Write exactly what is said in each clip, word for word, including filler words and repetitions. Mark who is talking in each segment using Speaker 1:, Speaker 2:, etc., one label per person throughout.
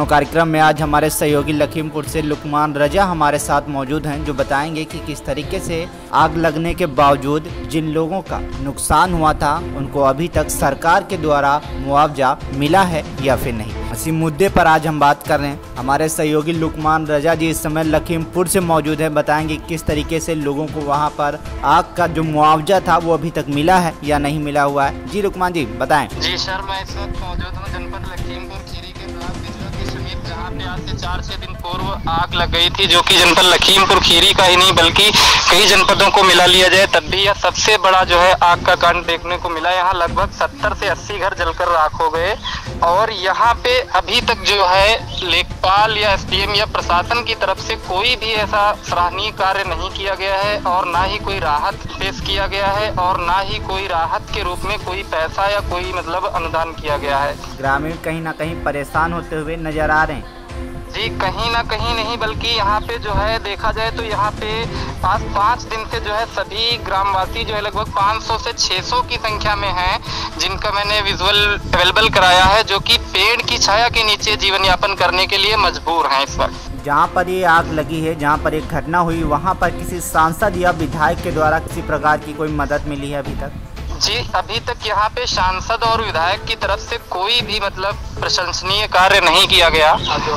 Speaker 1: कार्यक्रम में आज हमारे सहयोगी लखीमपुर से लुकमान रजा हमारे साथ मौजूद हैं, जो बताएंगे कि किस तरीके से आग लगने के बावजूद जिन लोगों का नुकसान हुआ था उनको अभी तक सरकार के द्वारा मुआवजा मिला है या फिर नहीं। इसी मुद्दे पर आज हम बात कर रहे हैं। हमारे सहयोगी लुकमान रजा जी इस समय लखीमपुर से मौजूद है, बताएंगे किस तरीके से लोगों को वहां पर आग का जो मुआवजा था वो अभी तक मिला है या नहीं मिला हुआ है। जी लुकमान जी बताएं।
Speaker 2: जी सर, मैं इस वक्त मौजूद हूँ जनपद लखीमपुर खीरी के ब्लॉक बिजवा के समीप, जहाँ पे आज से चार छह दिन पूर्व आग लग गई थी, जो कि जनपद लखीमपुर खीरी का ही नहीं बल्कि कई जनपदों को मिला लिया जाए तब भी यह सबसे बड़ा जो है आग का कांड देखने को मिला। यहाँ लगभग सत्तर से अस्सी घर जलकर राख हो गए और यहाँ पे अभी तक जो है लेखपाल या एसडीएम या प्रशासन की तरफ से कोई भी ऐसा सराहनीय कार्य नहीं किया गया है और ना ही कोई राहत पेश किया गया है और ना ही कोई राहत के रूप में कोई पैसा या कोई मतलब अनुदान किया गया है।
Speaker 1: ग्रामीण कहीं ना कहीं परेशान होते हुए नजर आ रहे हैं।
Speaker 2: जी कहीं ना कहीं नहीं बल्कि यहाँ पे जो है देखा जाए तो यहाँ पे पाँच पाँच दिन से जो है सभी ग्रामवासी जो है लगभग पाँच सौ से छह सौ की संख्या में हैं, जिनका मैंने विजुअल अवेलेबल कराया है, जो कि पेड़ की छाया के नीचे जीवन यापन करने के लिए मजबूर हैं इस वक्त।
Speaker 1: जहाँ पर ये आग लगी है, जहाँ पर एक घटना हुई, वहाँ पर किसी सांसद या विधायक के द्वारा किसी प्रकार की कोई मदद मिली है अभी तक?
Speaker 2: जी अभी तक यहाँ पे सांसद और विधायक की तरफ से कोई भी मतलब प्रशंसनीय कार्य नहीं किया गया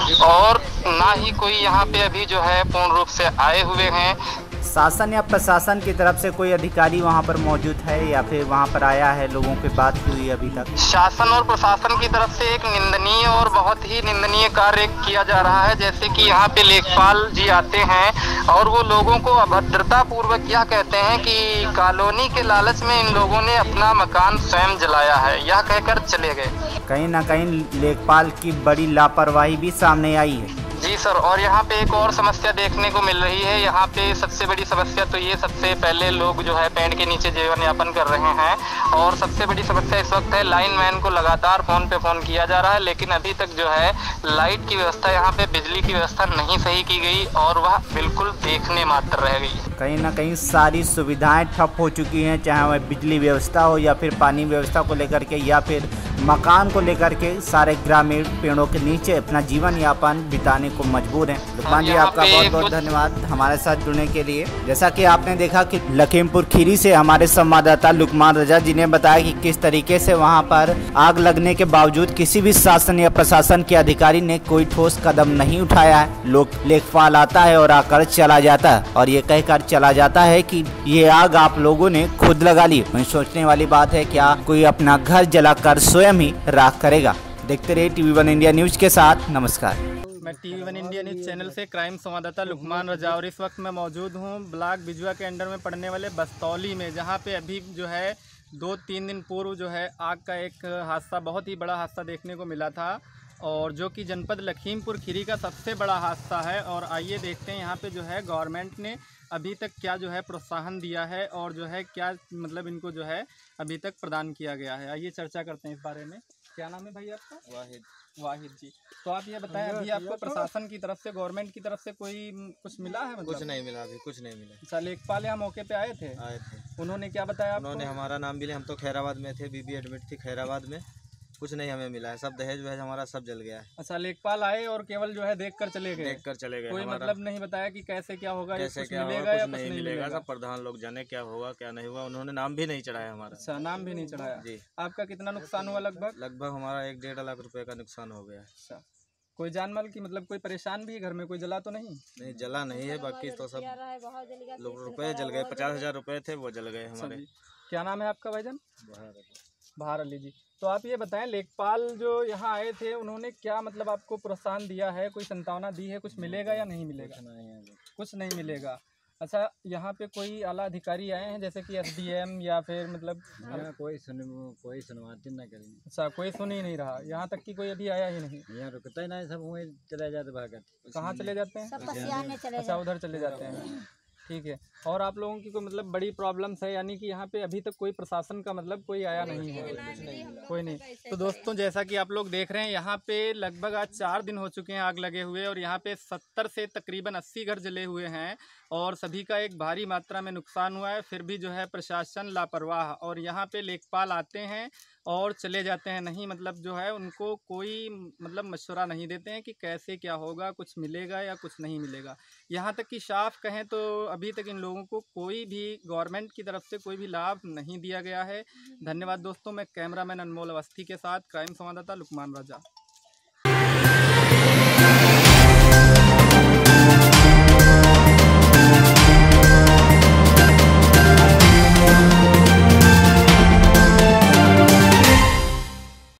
Speaker 2: और ना ही कोई यहाँ पे अभी जो है पूर्ण रूप से आए हुए हैं।
Speaker 1: शासन या प्रशासन की तरफ से कोई अधिकारी वहाँ पर मौजूद है या फिर वहाँ पर आया है, लोगों की बात हुई अभी तक? शासन
Speaker 2: और प्रशासन की तरफ से एक निंदनीय और बहुत ही निंदनीय कार्य किया जा रहा है, जैसे कि यहाँ पे लेखपाल जी आते हैं और वो लोगों को अभद्रता पूर्वक यह कहते हैं कि कॉलोनी के लालच में इन लोगों ने अपना मकान स्वयं जलाया है, यह कहकर चले गए।
Speaker 1: कहीं ना कहीं लेखपाल की बड़ी लापरवाही भी सामने आई है।
Speaker 2: जी सर, और यहाँ पे एक और समस्या देखने को मिल रही है। यहाँ पे सबसे बड़ी समस्या तो ये, सबसे पहले लोग जो है पेड़ के नीचे जीवन यापन कर रहे हैं और सबसे बड़ी समस्या इस वक्त है लाइनमैन को लगातार फोन पे फोन किया जा रहा है, लेकिन अभी तक जो है लाइट की व्यवस्था, यहाँ पे बिजली की व्यवस्था नहीं सही की गई और वह बिल्कुल देखने मात्र रह गई।
Speaker 1: कहीं ना कहीं सारी सुविधाएं ठप हो चुकी हैं, चाहे वह बिजली व्यवस्था हो या फिर पानी व्यवस्था को लेकर के या फिर मकान को लेकर के। सारे ग्रामीण पेड़ों के नीचे अपना जीवन यापन बिताने को मजबूर हैं। लुकमान जी आपका बहुत बहुत धन्यवाद हमारे साथ जुड़ने के लिए। जैसा कि आपने देखा कि लखीमपुर खीरी से हमारे संवाददाता लुकमान रजा जी ने बताया कि किस तरीके से वहां पर आग लगने के बावजूद किसी भी शासन या प्रशासन के अधिकारी ने कोई ठोस कदम नहीं उठाया है। लोग लेखपाल आता है और आकर चला जाता है और ये कहकर चला जाता है कि ये आग आप लोगों ने खुद लगा ली। वहीं सोचने वाली बात है, क्या कोई अपना घर जलाकर स्वयं ही राख करेगा? देखते रहिए टीवी वन इंडिया न्यूज के साथ। नमस्कार।
Speaker 3: मैं TV one India news channel से क्राइम संवाददाता लुकमान रजा और इस वक्त मैं मौजूद हूं ब्लॉक बिजवा के अंडर में पड़ने वाले बस्तौली में, जहां पे अभी जो है दो तीन दिन पूर्व जो है आग का एक हादसा, बहुत ही बड़ा हादसा देखने को मिला था और जो कि जनपद लखीमपुर खीरी का सबसे बड़ा हादसा है। और आइए देखते हैं यहाँ पे जो है गवर्नमेंट ने अभी तक क्या जो है प्रोत्साहन दिया है और जो है क्या मतलब इनको जो है अभी तक प्रदान किया गया है। आइए चर्चा करते हैं इस बारे में। क्या नाम है भाई आपका?
Speaker 2: वाहिद।
Speaker 3: वाहिद जी, तो आप ये बताएं अभी आपको प्रशासन की तरफ से, गवर्नमेंट की तरफ से कोई कुछ मिला है? मतलब
Speaker 2: कुछ नहीं मिला, अभी कुछ नहीं मिला।
Speaker 3: अच्छा, लेखपाल यहाँ मौके पे आए थे?
Speaker 2: आए थे।
Speaker 3: उन्होंने क्या बताया?
Speaker 2: उन्होंने हमारा नाम भी लिया, हम तो खैराबाद में थे, बीबी एडमिट थी खैराबाद में, कुछ नहीं हमें मिला है, सब दहेज वहेज हमारा सब जल गया है।
Speaker 3: अच्छा, लेखपाल आए और केवल जो है देख कर चले गए?
Speaker 2: देख कर चले गए।
Speaker 3: कोई मतलब नहीं बताया कि कैसे क्या होगा,
Speaker 2: कैसे क्या
Speaker 3: मिलेगा या कुछ
Speaker 2: नहीं मिलेगा? सब प्रधान लोग जाने क्या होगा क्या नहीं हुआ, उन्होंने नाम भी नहीं चढ़ाया हमारा।
Speaker 3: अच्छा, नाम भी नहीं चढ़ाया जी। आपका कितना नुकसान हुआ? लगभग
Speaker 2: लगभग हमारा एक डेढ़ लाख रुपए का नुकसान हो गया।
Speaker 3: अच्छा, कोई जान माल की मतलब कोई परेशान भी है घर में? कोई जला तो नहीं?
Speaker 2: नहीं जला नहीं है, बाकी तो सब लोग रुपए जल गए, पचास हजार रुपए थे वो जल गए हमारे।
Speaker 3: क्या नाम है आपका भाईजान? बहार अली जी। तो आप ये बताएं, लेखपाल जो यहाँ आए थे उन्होंने क्या मतलब आपको प्रोत्साहन दिया है, कोई संतावना दी है, कुछ मिलेगा या नहीं मिलेगा? कुछ नहीं मिलेगा। अच्छा, यहाँ पे कोई आला अधिकारी आए हैं जैसे कि एसडीएम या फिर मतलब
Speaker 4: कोई सुन कोई सुनवाई ना करेंगे?
Speaker 3: अच्छा, कोई सुन ही नहीं रहा, यहाँ तक कि कोई अभी आया ही नहीं?
Speaker 4: यहाँ रुकता ही नहीं, सब वहीं चले जाते भागत।
Speaker 3: कहाँ चले जाते हैं? अच्छा, उधर चले जाते हैं। ठीक है। और आप लोगों की कोई मतलब बड़ी प्रॉब्लम्स है, यानी कि यहाँ पे अभी तक कोई प्रशासन का मतलब कोई आया नहीं है? कोई नहीं। तो दोस्तों, जैसा कि आप लोग देख रहे हैं, यहाँ पे लगभग आज चार दिन हो चुके हैं आग लगे हुए और यहाँ पे सत्तर से तकरीबन अस्सी घर जले हुए हैं और सभी का एक भारी मात्रा में नुकसान हुआ है। फिर भी जो है प्रशासन लापरवाह, और यहाँ पे लेखपाल आते हैं और चले जाते हैं। नहीं मतलब जो है उनको कोई मतलब मशवरा नहीं देते हैं कि कैसे क्या होगा, कुछ मिलेगा या कुछ नहीं मिलेगा। यहाँ तक कि साफ कहें तो अभी तक इन लोगों को कोई भी गवर्नमेंट की तरफ से कोई भी लाभ नहीं दिया गया है। धन्यवाद दोस्तों। मैं कैमरामैन अनमोल अवस्थी के साथ क्राइम संवाददाता लुकमान राजा।